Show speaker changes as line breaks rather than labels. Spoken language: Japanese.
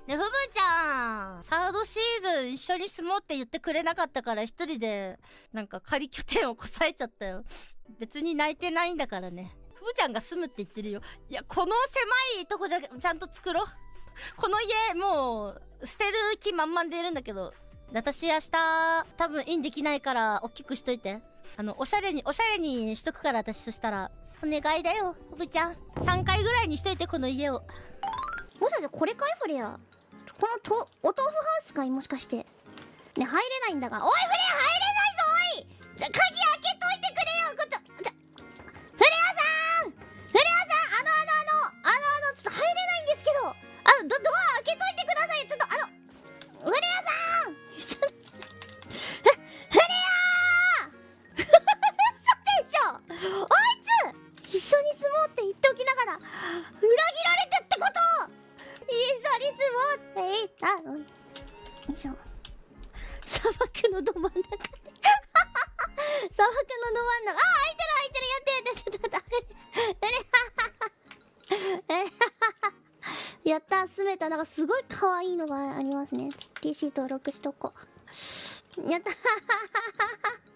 ね、ふぶちゃんサードシーズン一緒に住もうって言ってくれなかったから一人でなんか仮拠点をこさえちゃったよ。別に泣いてないんだからね。ふぶちゃんが住むって言ってるよ。いや、この狭いとこじゃちゃんと作ろう。この家もう捨てる気満々でいるんだけど、私明日多分インできないから大きくしといて。おしゃれにしとくから。私そしたらお願いだよふぶちゃん。3階ぐらいにしといてこの家を。
もしかしてこれかいフレア。このお豆腐ハウスかい、もしかして。ね、入れないんだが。おいフレア入れないぞ。おい、鍵開けといてくれよ。フレアさん、フレアさん、ちょっと入れないんですけど、ドア開けといてください。ちょっとフレアさんフレア嘘でしょ。あいつ一緒に住もうって言っておきながら裏切られてってこと。一緒に住もうって言ったのに。よいしょ。砂漠のど真ん中で砂漠のど真ん中。開いてる。やった、住めた。なんかすごい可愛いのがありますね。TC 登録しとこう。やった